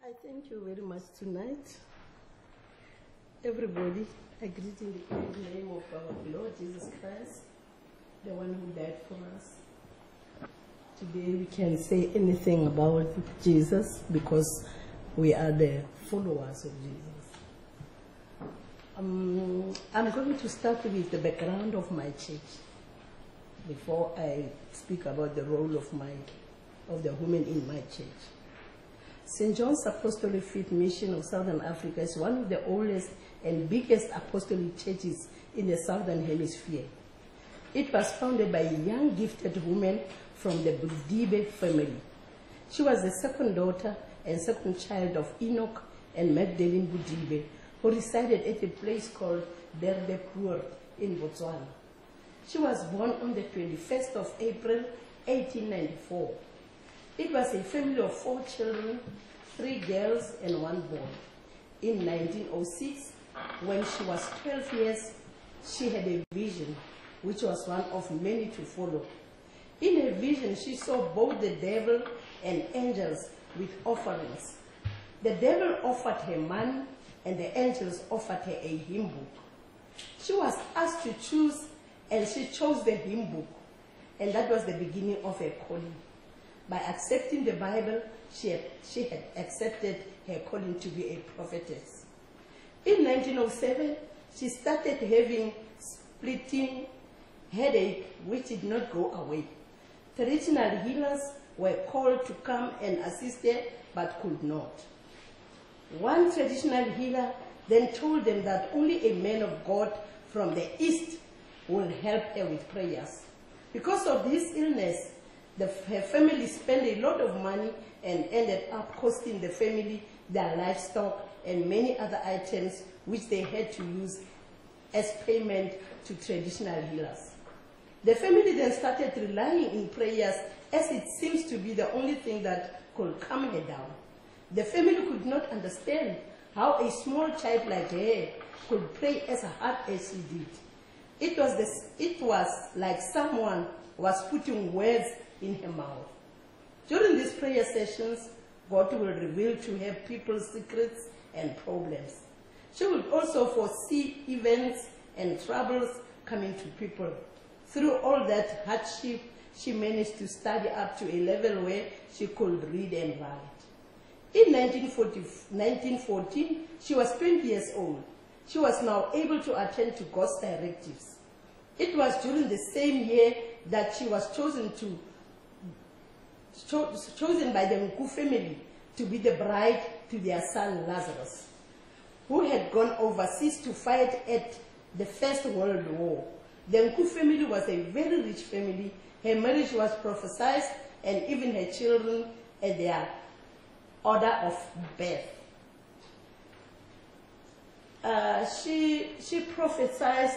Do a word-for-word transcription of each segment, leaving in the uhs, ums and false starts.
I thank you very much tonight. Everybody, I greet in the name of our Lord Jesus Christ, the one who died for us. Today we can say anything about Jesus because we are the followers of Jesus. Um, I'm going to start with the background of my church before I speak about the role of my of the women in my church. Saint John's Apostolic Faith Mission of Southern Africa is one of the oldest and biggest apostolic churches in the Southern Hemisphere. It was founded by a young gifted woman from the Budibe family. She was the second daughter and second child of Enoch and Magdalene Budibe, who resided at a place called Derdepoort in Botswana. She was born on the twenty-first of April, eighteen ninety-four. It was a family of four children, three girls and one boy. In nineteen oh six, when she was twelve years, she had a vision, which was one of many to follow. In her vision, she saw both the devil and angels with offerings. The devil offered her money, and the angels offered her a hymn book. She was asked to choose, and she chose the hymn book, and that was the beginning of her calling. By accepting the Bible, she had, she had accepted her calling to be a prophetess. In nineteen oh seven, she started having splitting headache, which did not go away. Traditional healers were called to come and assist her, but could not. One traditional healer then told them that only a man of God from the east will help her with prayers. Because of this illness, the, her family spent a lot of money and ended up costing the family their livestock and many other items which they had to use as payment to traditional healers. The family then started relying in prayers, as it seems to be the only thing that could calm her down. The family could not understand how a small child like her could pray as hard as she did. It was, this, it was like someone was putting words in her mouth. During these prayer sessions, God will reveal to her people's secrets and problems. She would also foresee events and troubles coming to people. Through all that hardship, she managed to study up to a level where she could read and write. In nineteen fourteen, she was twenty years old. She was now able to attend to God's directives. It was during the same year that she was chosen to cho chosen by the Nku family to be the bride to their son Lazarus, who had gone overseas to fight at the First World War. The Nku family was a very rich family. Her marriage was prophesied, and even her children at their order of birth. Uh, she, she prophesied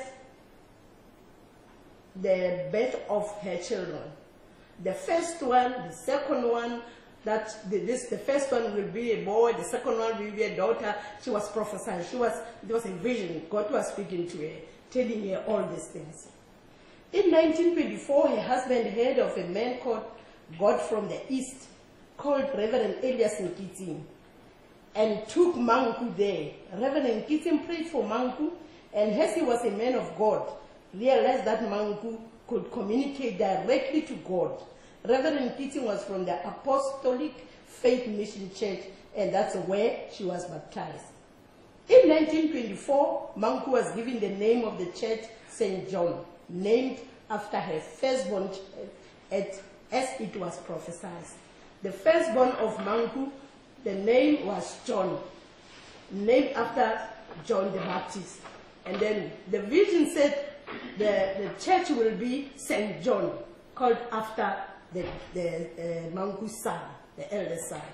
the birth of her children. The first one, the second one, that the, this, the first one will be a boy, the second one will be a daughter. She was prophesying. She was, it was a vision. God was speaking to her, telling her all these things. In nineteen twenty-four, her husband heard of a man called God from the East, called Reverend Elias Nkitim, and took Manku there. Reverend Nkitim prayed for Manku, and as he was a man of God, realized that Manku could communicate directly to God. Reverend Nkitim was from the Apostolic Faith Mission Church, and that's where she was baptized. In nineteen twenty-four, Manku was given the name of the church Saint John, named after her firstborn as it was prophesied. The firstborn of Manku, the name was John, named after John the Baptist. And then the vision said the, the church will be Saint John, called after the, the uh, Manku's son, the eldest son.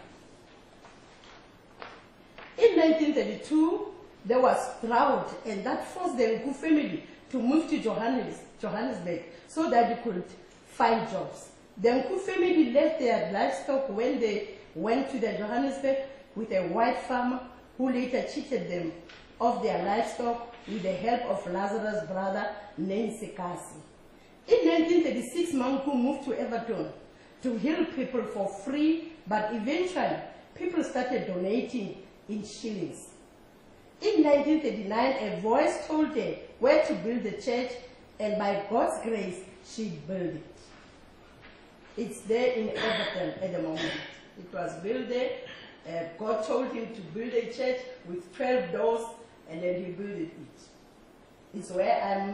In nineteen thirty-two, there was drought, and that forced the Nku family to move to Johannesburg so that they could find jobs. The Nku family left their livestock when they went to the Johannesburg with a white farmer who later cheated them of their livestock with the help of Lazarus' brother named Sekasi. In nineteen thirty-six, Manku moved to Everton to heal people for free, but eventually people started donating in shillings. In nineteen thirty-nine, a voice told her where to build the church, and by God's grace, she built it. It's there in Everton at the moment. It was built there. Uh, God told him to build a church with twelve doors, and then he built it. It's where I'm,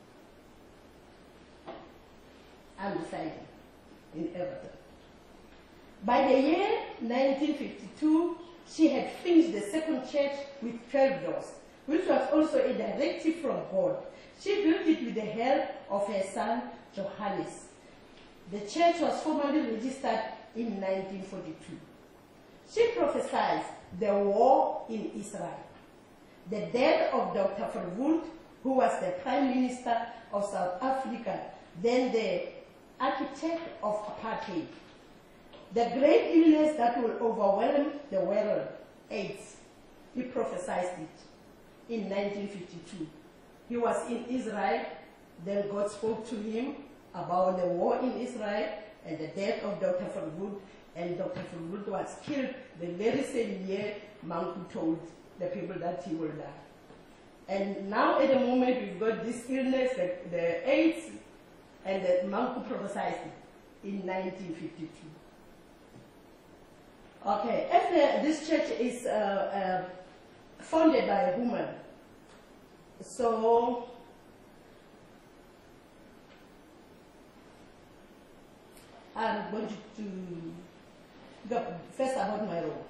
I'm residing, in Everton. By the year nineteen fifty-two, she had finished the second church with twelve doors, which was also a directive from God. She built it with the help of her son, Johannes. The church was formally registered in nineteen forty-two. She prophesied the war in Israel, the death of Doctor Verwoerd, who was the Prime Minister of South Africa, then the architect of apartheid, the great illness that will overwhelm the world, AIDS. He prophesied it in nineteen fifty-two. He was in Israel, then God spoke to him about the war in Israel and the death of Doctor Verwoerd, and Doctor Verwoerd was killed the very same year Manku told the people that he will die. And now at the moment we've got this illness, the, the AIDS, and the Manku prophesied it in nineteen fifty-two. Okay, after this church is uh, uh, founded by a woman, so I'm going to, to go first about my role.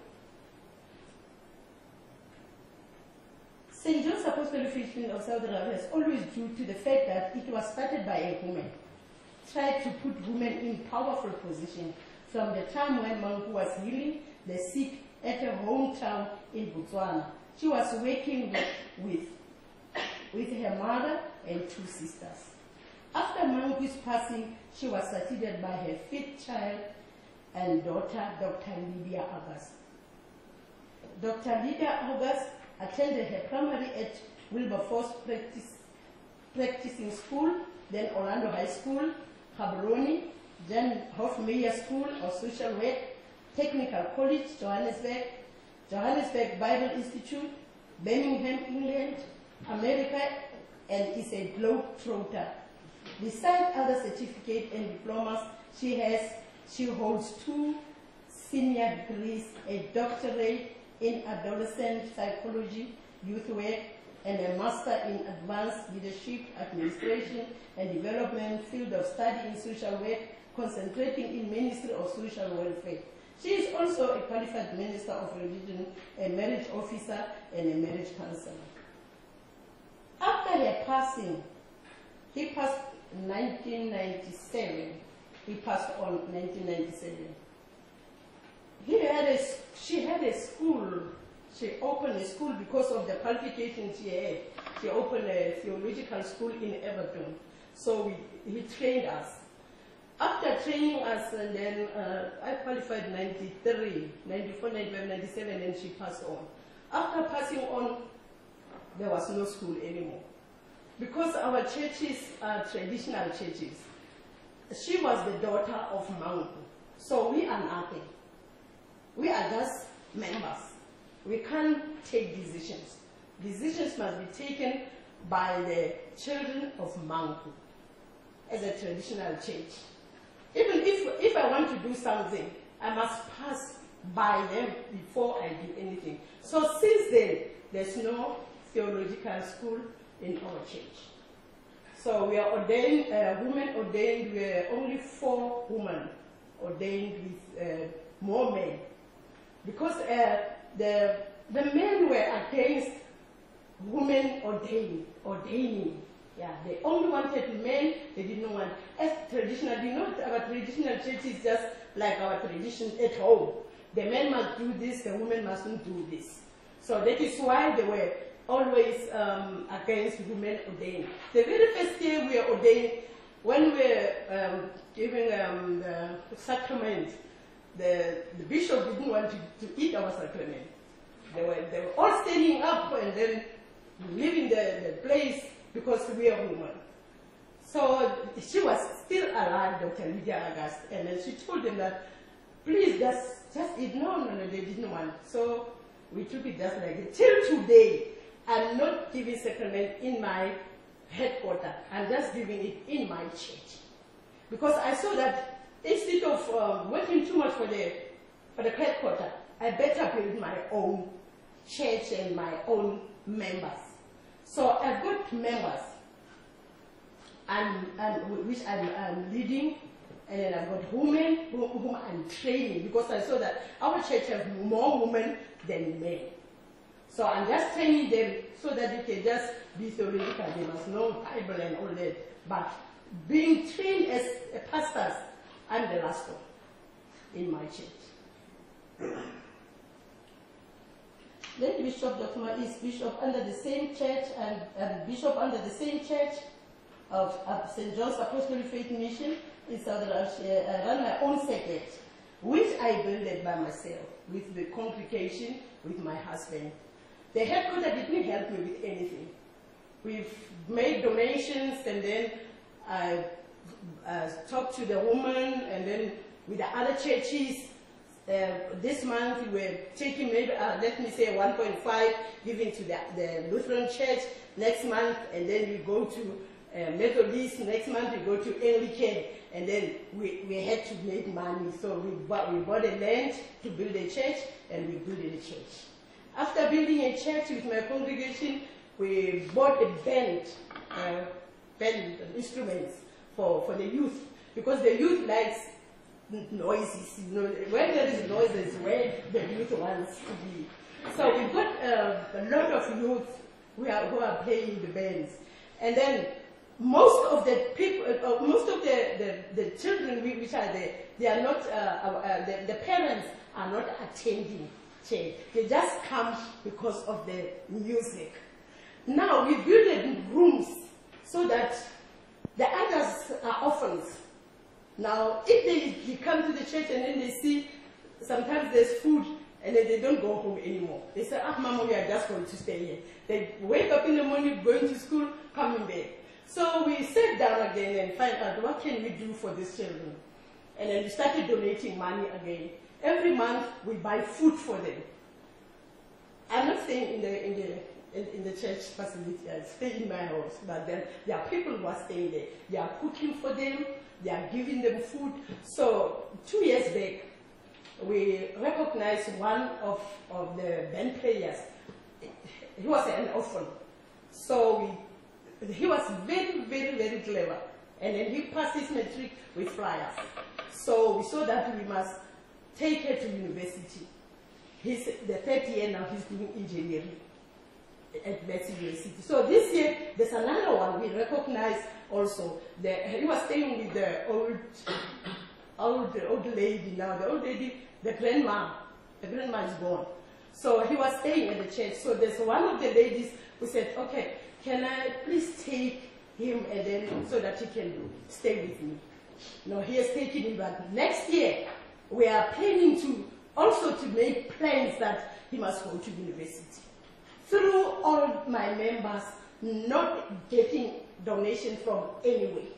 Saint John's Apostolic Fellowship of South Arabia is always due to the fact that it was started by a woman, tried to put women in powerful position from the time when Manku was healing the sick at her hometown in Botswana. She was working with, with, with her mother and two sisters. After Manku's passing, she was succeeded by her fifth child and daughter, Doctor Lydia August. Doctor Lydia August attended her primary at Wilberforce practice, practicing school, then Orlando High School, Gaborone, then Hofmeyer School of Social Work, Technical College, Johannesburg, Johannesburg Bible Institute, Birmingham, England, America, and is a globetrotter. Besides other certificates and diplomas, she has, she holds two senior degrees, a doctorate in adolescent psychology, youth work, and a master in advanced leadership, administration, and development field of study in social work, concentrating in Ministry of Social Welfare. She is also a qualified minister of religion, a marriage officer, and a marriage counselor. After her passing, he passed in nineteen ninety-seven. He passed on nineteen ninety-seven. He had a, she had a school. She opened a school because of the qualifications she had. She opened a theological school in Everton. So we, he trained us. After training us, and then uh, I qualified ninety-three, ninety-four, ninety-five, ninety-seven, and she passed on. After passing on, there was no school anymore. Because our churches are traditional churches. She was the daughter of Manku. So we are nothing. We are just members. We can't take decisions. Decisions must be taken by the children of Manku as a traditional church. Even if, if I want to do something, I must pass by them before I do anything. So since then, there's no theological school in our church. So we are ordained, uh, women ordained, we are only four women ordained with uh, more men. Because uh, the, the men were against women ordained, ordaining. Yeah, they only wanted men, they didn't want, as traditional, you know, our traditional church is just like our tradition at home. The men must do this, the women mustn't do this. So that is why they were always um, against women ordained. The very first day we were ordained, when we were um, giving um, the sacrament, the, the bishop didn't want to, to eat our sacrament. They were, they were all standing up and then leaving the, the place because we are women. So she was still alive, Doctor Lydia August, and then she told them that please just, just eat. No, no, no, they didn't want. So we took it just like that. Till today, I'm not giving sacrament in my headquarters. I'm just giving it in my church. Because I saw that instead of um, working too much for the, for the headquarters, I better build my own church and my own members. So I've got members and, and which I'm, I'm leading, and then I've got women whom, whom I'm training, because I saw that our church has more women than men. So I'm just training them so that they can just be theoretical. They must know Bible and all that. But being trained as a pastor, I'm the last one in my church. Then Bishop Doctor Ma is bishop under the same church and, and bishop under the same church of, of Saint John's Apostolic Faith Mission in Southern Russia. I run my own circuit, which I built by myself with the congregation, with my husband. The headquarters didn't help me with anything. We've made donations, and then I uh, talked to the woman, and then with the other churches. Uh, this month we were taking maybe, uh, let me say, one point five, giving to the, the Lutheran Church next month, and then we go to uh, Methodist, next month we go to Anglican, and then we, we had to make money. So we bought, we bought a land to build a church, and we built a church. After building a church with my congregation, we bought a band, uh, band instruments for, for the youth, because the youth likes noises. You know, when there is noise, is where the youth wants to be. So we've got uh, a lot of youth who are, who are playing the bands. And then most of the people, uh, most of the, the, the children which are there, they are not, uh, uh, the, the parents are not attending church. They just come because of the music. Now we build rooms so that the others are orphans. Now, if they, they come to the church and then they see sometimes there's food and then they don't go home anymore. They say, ah, Mama, we are just going to stay here. They wake up in the morning, going to school, coming back. So we sat down again and find out what can we do for these children. And then we started donating money again. Every month we buy food for them. I'm not staying in the, in the In, in the church facility. I stay in my house, but then there are people who are staying there. They are cooking for them, they are giving them food. So two years back, we recognized one of, of the band players. He was an orphan. So we, he was very, very, very clever. And then he passed his matric with flyers. So we saw that we must take her to university. He's the third year now, he's doing engineering at Mercy University. So this year, there's another one we recognize also. The, he was staying with the old, old, old lady now. The old lady, the grandma, the grandma is gone. So he was staying at the church. So there's one of the ladies who said, okay, can I please take him and then so that he can stay with me? No, he has taken him, but next year we are planning to also to make plans that he must go to university. Through all my members not getting donation from anywhere.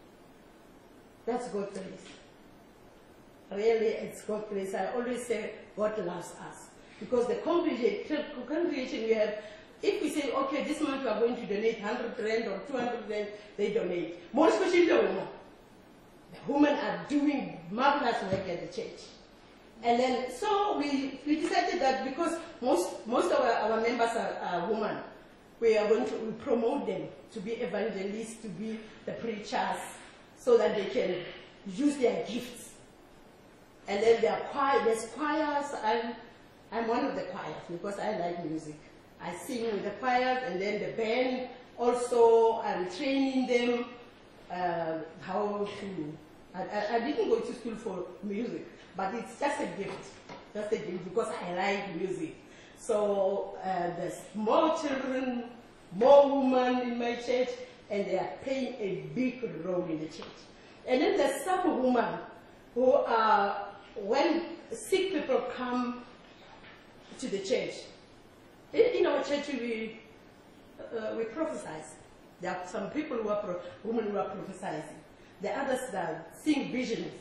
That's God's grace. Really, it's God's grace. I always say God loves us. Because the congregation, congregation we have, if we say, okay, this month we are going to donate one hundred rand or two hundred rand, they donate. More especially the women. The women are doing marvelous work at the church. And then, so we, we decided that because most, most of our, our members are, are women, we are going to we promote them to be evangelists, to be the preachers, so that they can use their gifts. And then there are choir, there's choirs. I'm, I'm one of the choirs because I like music. I sing with the choirs, and then the band also, I'm training them uh, how to, I, I, I didn't go to school for music. But it's just a gift, just a gift because I like music. So uh, there's more children, more women in my church, and they are playing a big role in the church. And then there's some women who are, when sick people come to the church, in, in our church we, uh, we prophesy. There are some people who are, pro women who are prophesying. The others that sing visions.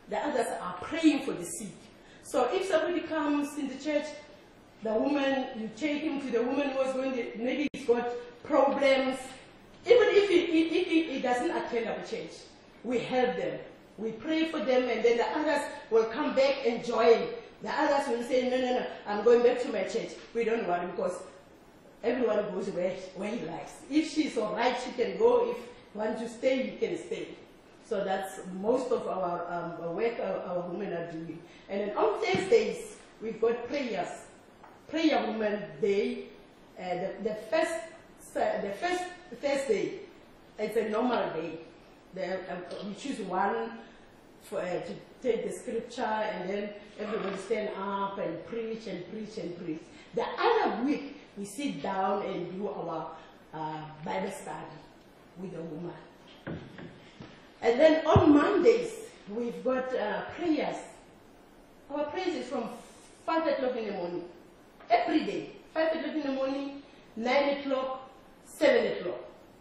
The others are praying for the sick. So if somebody comes in the church, the woman, you take him to the woman who was going to, maybe he's got problems. Even if he, if he, he doesn't attend our church, we help them. We pray for them, and then the others will come back and join. The others will say, no, no, no, I'm going back to my church. We don't worry, because everyone goes where, where he likes. If she's all right, she can go. If you want to stay, you can stay. So that's most of our um, work our, our women are doing. And then on Thursdays, we've got prayers. Prayer Women Day. Uh, the, the first uh, the first Thursday, it's a normal day. The, uh, we choose one for, uh, to take the scripture, and then everybody stand up and preach and preach and preach. The other week, we sit down and do our uh, Bible study with the woman. And then on Mondays, we've got uh, prayers. Our prayers is from five o'clock in the morning. Every day. five o'clock in the morning, nine o'clock, seven o'clock.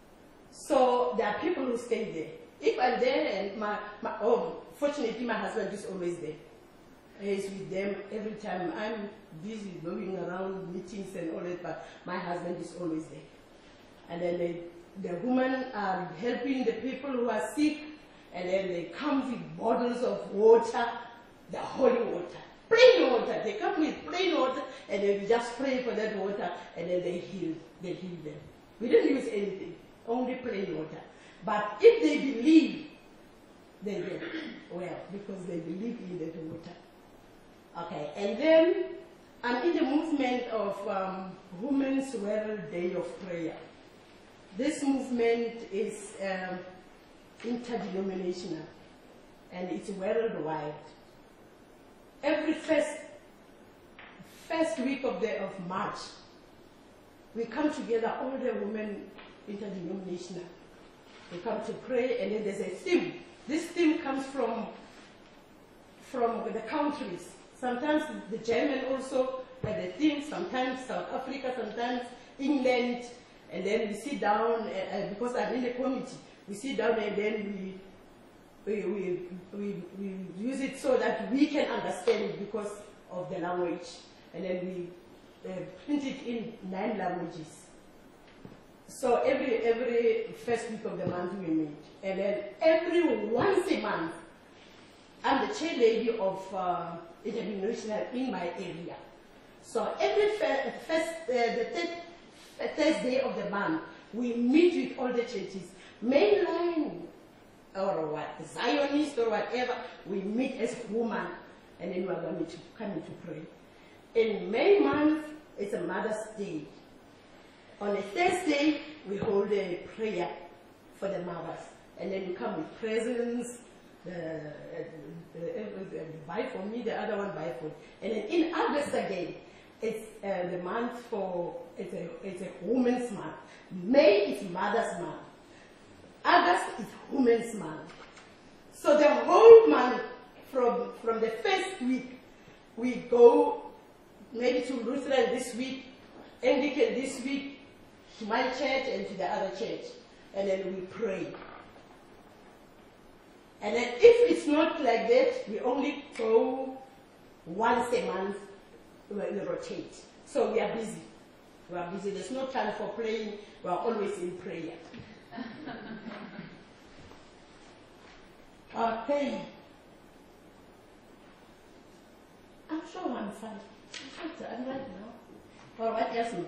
So there are people who stay there. If I'm there, and my, my oh, fortunately my husband is always there. He's with them every time. I'm busy going around meetings and all that, but my husband is always there. And then they, the women are helping the people who are sick, and then they come with bottles of water, the holy water. Plain water. They come with plain water, and then we just pray for that water, and then they heal. They heal them. We don't use anything, only plain water. But if they believe, they get well, because they believe in that water. Okay, and then I'm in the movement of um, Women's World Day of Prayer. This movement is um, interdenominational, and it's worldwide. Every first, first week of, the, of March, we come together, all the women interdenominational. We come to pray, and then there's a theme. This theme comes from, from the countries. Sometimes the German also have the theme, sometimes South Africa, sometimes England, and then we sit down, uh, because I'm in the committee, we sit down and then we We, we, we, we use it so that we can understand it because of the language. And then we uh, print it in nine languages. So every, every first week of the month we meet. And then every once a month, I'm the chair lady of uh, International in my area. So every first, uh, the third, Thursday of the month, we meet with all the churches. Mainline, or what, Zionist or whatever, we meet as women, and then we're going to come in to pray. In May month, it's a Mother's Day. On a Thursday, we hold a prayer for the mothers, and then we come with presents, the, the, the, the buy for me, the other one buy for me. And then in August again, it's uh, the month for, it's a, it's a women's month. May is Mother's month. August is Women's Month. So the whole month, from, from the first week, we go maybe to Lutheran this week, Anglican this week, to my church and to the other church. And then we pray. And then if it's not like that, we only go once a month, we rotate. So we are busy. We are busy. There's no time for praying. We are always in prayer. Okay. I'm sure I'm fine. I'm right now. All right, yes.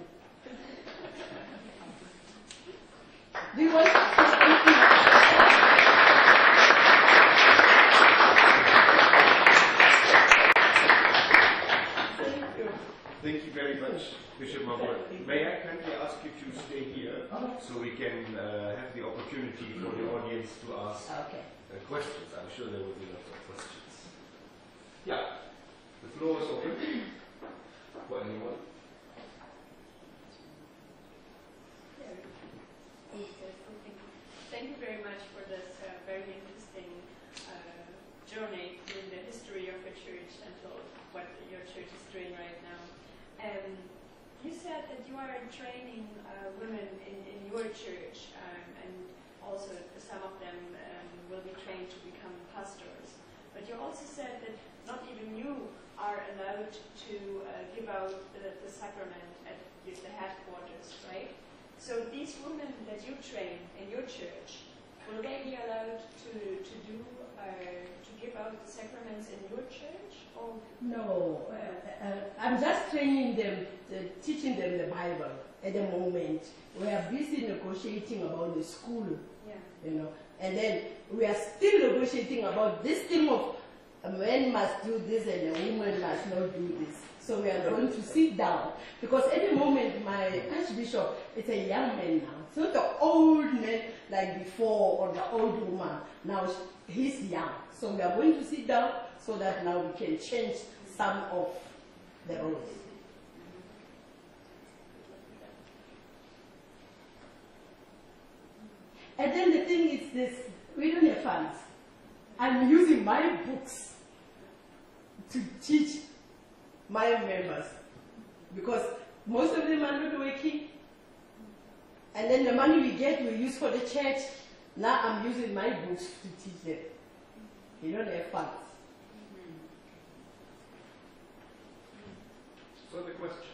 Do you want to Thank you. Thank you very much, Bishop Mabor. May I kindly ask you to stay here so we can uh, have the opportunity for the audience to ask okay. uh, questions? I'm sure there will be lots of questions. Yeah, the floor is open for anyone. Thank you very much for this uh, very interesting uh, journey in the history of your church and what your church is doing right now. Um, you said that you are training uh, women in, in your church, um, and also some of them um, will be trained to become pastors. But you're also also said that not even you are allowed to uh, give out the, the sacrament at the headquarters, right? So these women that you train in your church, will they be allowed to, to do, uh, to give out the sacraments in your church? Or No, uh, uh, I'm just training them, uh, teaching them the Bible at the moment. We are busy negotiating about the school, yeah. you know, and then we are still negotiating about this thing of a man must do this and a woman must not do this. So we are going to sit down, because at the moment my Archbishop is a young man now. It's not the old man like before or the old woman. Now he's young. So we are going to sit down so that now we can change some of the roles. And then the thing is this, we don't have funds. I'm using my books to teach my members, because most of them are not working, and then the money we get we use for the church. Now I'm using my books to teach them. They don't have funds. So the questions.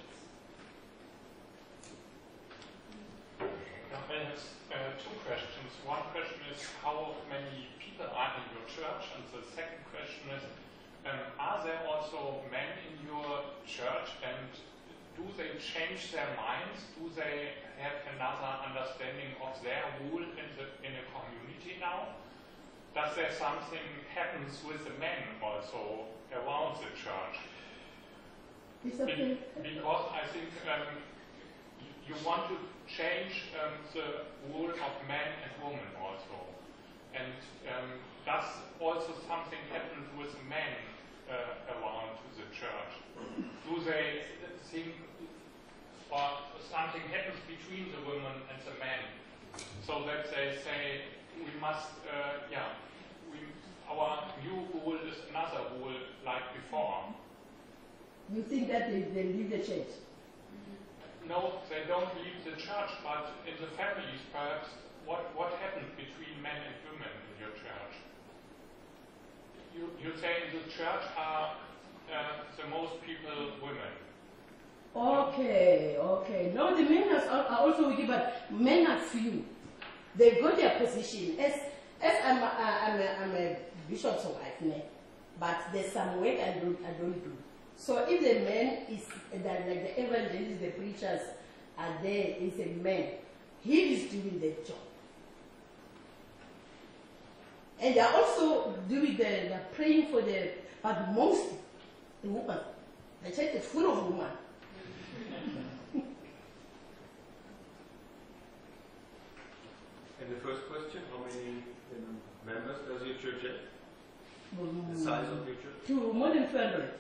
I have uh, two questions. One question is how many people are in your church, and the second question is, um, are there also men in your church, and do they change their minds? Do they have another understanding of their role in, the, in a community now? Does there something happens with the men also around the church? It's okay. Be, because I think um, you, you want to change um, the role of men and women also. And um, does also something happen with men uh, around the church? Do they think, or something happens between the women and the men, so that they say, we must, uh, yeah, we, our new rule is another rule like before? You think that they, they leave the church? No, they don't leave the church, but in the families, perhaps, what, what happened between men and women in your church? You, you say in the church are uh, the most people women. Okay, okay. No, the men are also wicked, but men are few. They've got their position. As, as I'm, a, I'm, a, I'm a bishop's wife, ne? But there's some work I don't, I don't do. So if the man is, that, like the evangelists, the preachers are there, is a man, he is doing the job. And they are also doing the, the praying for the, but mostly the woman. The church is full of women. And the first question, how many um, members does your church have? Um, The size of your church? To more than two hundred.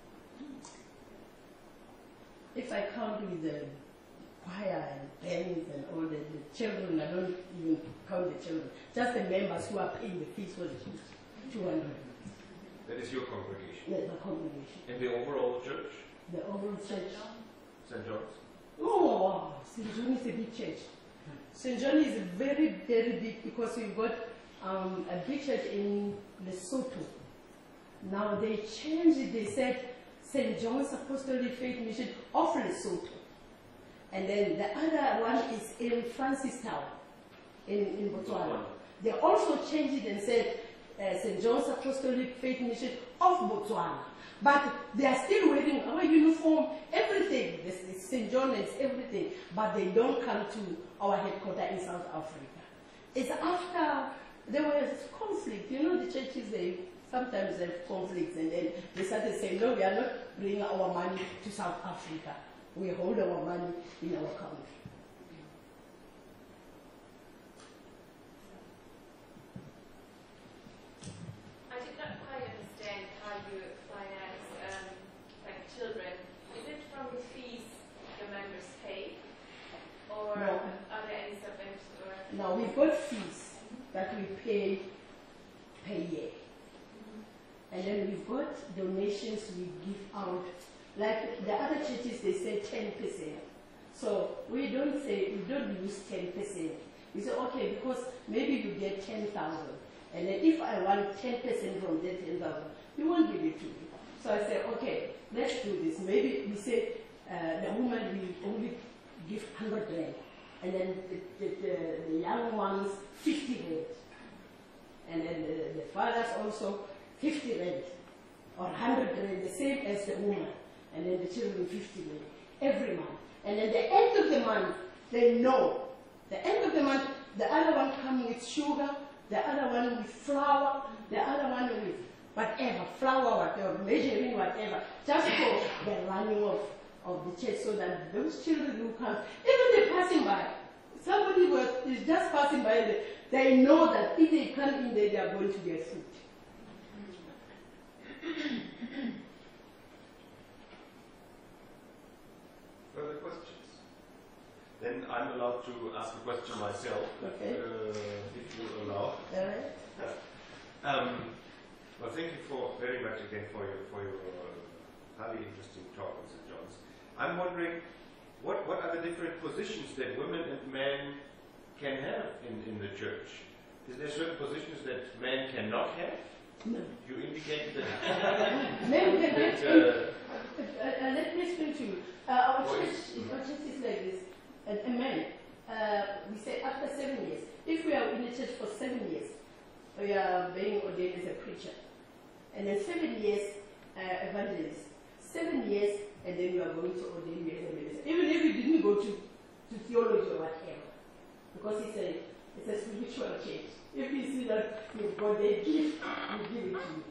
If I count with the choir and bands and all the, the children, I don't even count the children. Just the members who are paying the fees for the church. two hundred. That is your congregation. The, the congregation. And the overall church? The overall church. Saint John's? Oh, wow. Saint John is a big church. Saint John is very, very big because we've got um, a big church in Lesotho. Now they changed it. They said Saint John's Apostolic Faith Mission of Lesotho. And then the other one is in Francistown, in, in Botswana. They also changed it and said uh, Saint John's Apostolic Faith Mission of Botswana. But they are still wearing our uniform, everything. Saint John is everything. But they don't come to our headquarters in South Africa. It's after there was conflict. You know, the churches, they sometimes have conflicts, and then they started saying, no, we are not bringing our money to South Africa. We hold our money in our country. I did not quite understand how you finance um, like children. Is it from the fees the members pay, or No. are there any subventions? Or Now, we've got fees that we pay per year. And then we've got donations we give out. Like the other churches, they say ten percent. So we don't say, we don't use ten percent. We say, okay, because maybe you get ten thousand. And then if I want ten percent from that ten thousand, you So I said, okay, let's do this. Maybe we say uh, the woman will only give one hundred rand, and then the, the, the, the young ones fifty rand, and then the, the fathers also fifty rand, or one hundred rand, the same as the woman, and then the children fifty rand every month. And at the end of the month, they know. The end of the month, the other one comes with sugar, the other one with flour, the other one with whatever, flour, whatever, measuring, whatever, just for the running of, of the church, so that those children who come, even they're passing by, somebody was, is just passing by, they, they know that if they come in there, they are going to get food. Further questions? Then I'm allowed to ask a question myself, Okay. uh, if you allow. All right? Um, well, thank you for very much again for your for your uh, highly interesting talk, Mister Johns. I'm wondering, what what are the different positions that women and men can have in in the church? Is there certain positions that men cannot have? No. You indicated that. Men can that, uh, uh, uh, let me explain to you. Uh, our, What church, is- our church is like this. A, a man, uh, we say after seven years, if we are in the church for seven years, we are being ordained as a preacher. And then seven years, uh, evangelist. Seven years, and then we are going to ordain you as a minister. Even if you didn't go to, to theology or whatever. Because it's a, it's a spiritual change. If you see that you've got a gift, we give it to you.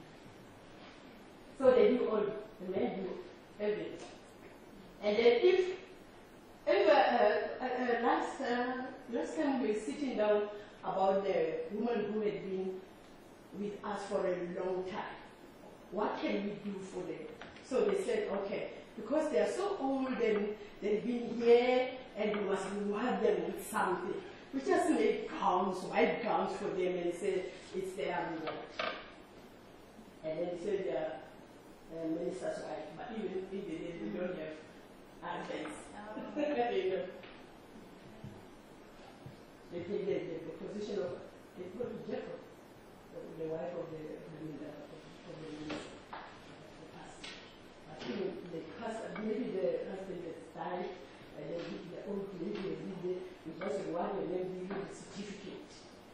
So they do all, the men do everything. And then if, if uh, uh, uh, last, uh, last time we were sitting down about the woman who had been with us for a long time, what can we do for them? So they said, okay, because they are so old and they've been here and we must reward them with something. We just made gowns, white gowns for them and said it's their reward. And then they said they're uh, minister's wife, but even if they, they don't have husbands. you know. They take the, the, the position of, they go to Jacob, the, the wife of the, the, the, of the minister, the pastor. But even the pastor, maybe the husband has died, and then the, the old lady has been there, we just reward and then give you the certificate.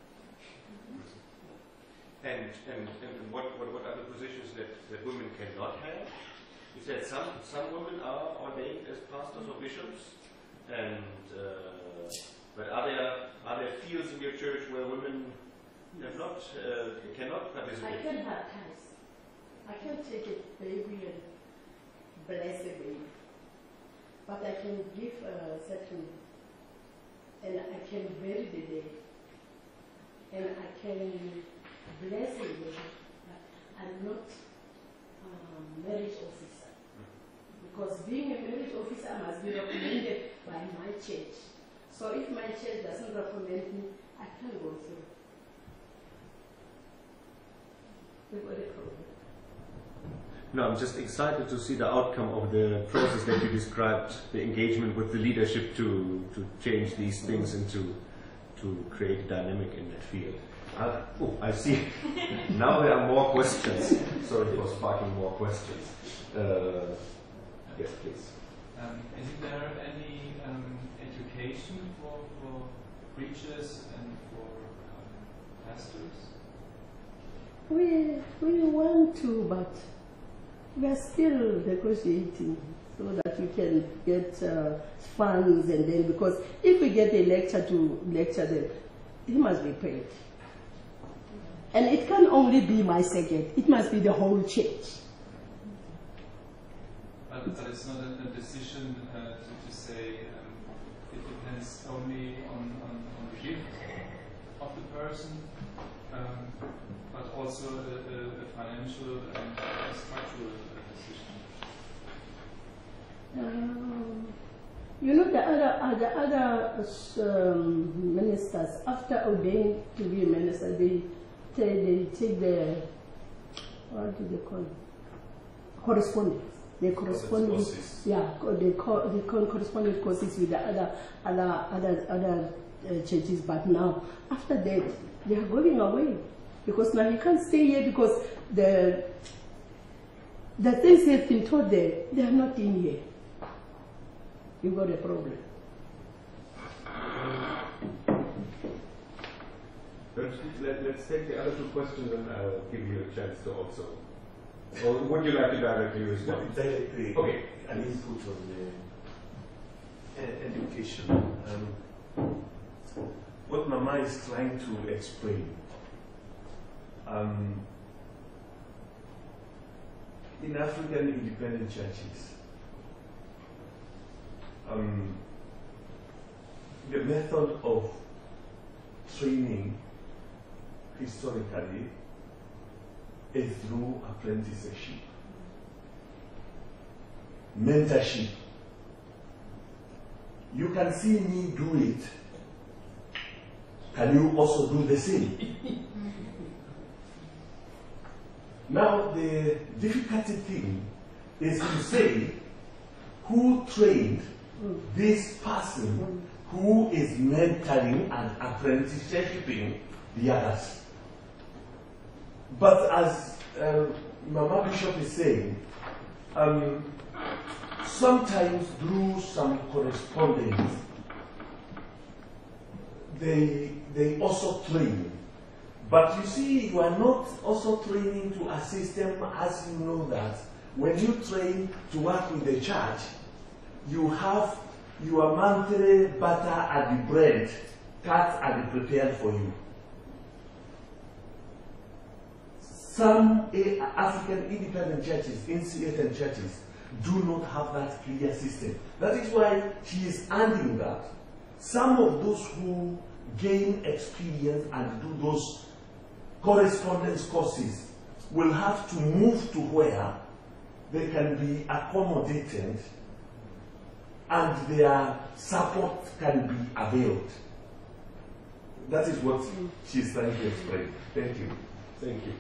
And, and, and what, what, what are the positions that, that women cannot have? You said some, some women are ordained as pastors or bishops, and uh, but are there, are there fields in your church where women have not, uh, cannot I participate? can baptize. I can take a baby and bless a baby. But I can give a certain, and I can bury the dead, and I can bless a baby. I'm not a marriage officer. Because being a marriage officer must be recommended by my church. So if my church doesn't recommend me, I can't go through. We've got a problem. No, I'm just excited to see the outcome of the process that you described, the engagement with the leadership to, to change these things into, to create a dynamic in that field. Uh, oh, I see. Now there are more questions. Sorry for sparking more questions. Uh, yes, please. Um, is there any um, education for, for preachers and for um, pastors? We, we want to, but we are still negotiating so that we can get uh, funds, and then, because if we get a lecturer to lecture them, he must be paid. And it can only be my second, it must be the whole church. But, but it's not a, a decision uh, to, to say um, it depends only on, on, on the gift of the person, um, but also a, a, a financial and a structural decision. Um, you know, the other, uh, the other um, ministers, after ordained to be a minister, they, they, they take the, what do they call it? Correspondence. They correspond with, yeah, they, co they co corresponding courses with the other, other, other, other uh, churches. But now, after that, they are going away, because now you can't stay here because the the things they've been taught there, they are not in here. You've got a problem. Let, let's take the other two questions and I'll give you a chance to also. Or would you like to directly respond? Directly, Okay. an input on the uh, education. Um, what Mama is trying to explain. Um, in African independent churches, um, the method of training historically is through apprenticeship, mentorship. You can see me do it. Can you also do the same? Now, the difficulty thing is to say who trained this person who is mentoring and apprenticeshiping the others. But as uh, Mama Bishop is saying, um, sometimes through some correspondence, they, they also train. But you see, you are not also training to assist them, as you know that when you train to work with the church, you have your monthly butter and the bread cut and prepared for you. Some uh, African independent churches, insulated churches, do not have that clear system. That is why she is adding that some of those who gain experience and do those correspondence courses will have to move to where they can be accommodated and their support can be availed. That is what she's trying to explain. Thank you. Thank you.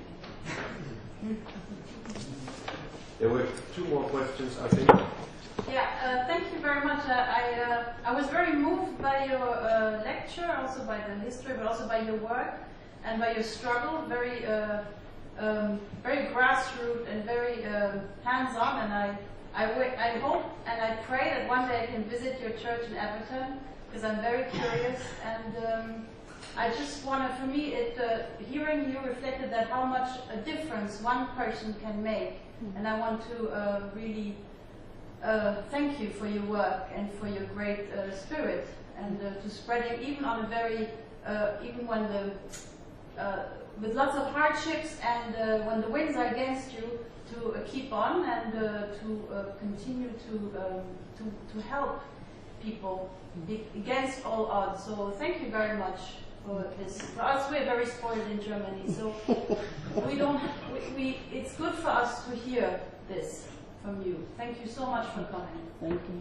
There were two more questions, I think. Yeah, uh, thank you very much. Uh, I uh, I was very moved by your uh, lecture, also by the history, but also by your work and by your struggle. Very uh, um, very grassroots and very uh, hands-on. And I I, w I hope and I pray that one day I can visit your church in Everton, because I'm very curious. And um, I just want to, for me, it, uh, hearing you reflected that how much a difference one person can make. Mm-hmm. And I want to uh, really uh, thank you for your work and for your great uh, spirit, and uh, to spread it even on a very, uh, even when the, uh, with lots of hardships and uh, when the winds are against you, to uh, keep on and uh, to uh, continue to, um, to, to help people be against all odds. So thank you very much for this. For us, we're very spoiled in Germany, so we don't. We, we, it's good for us to hear this from you. Thank you so much for coming. Thank you.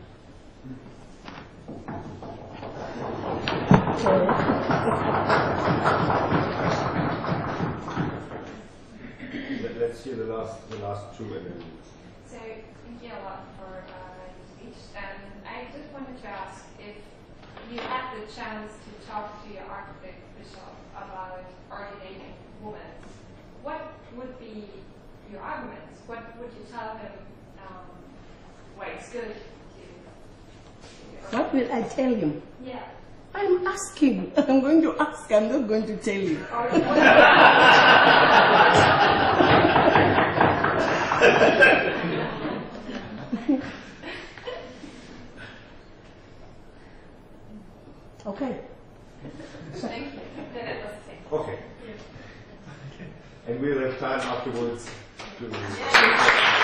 Let's hear the last, the last two, and then. So, thank you a lot for uh, your speech. And I just wanted to ask if you had the chance to talk to your Archbishop about ordaining women, what would be your arguments? What would you tell him um, why it's good to, to What will I tell him? Yeah. I'm asking. I'm going to ask. I'm not going to tell you. Okay. Thank you. Okay. And we'll have time afterwards to. Yeah.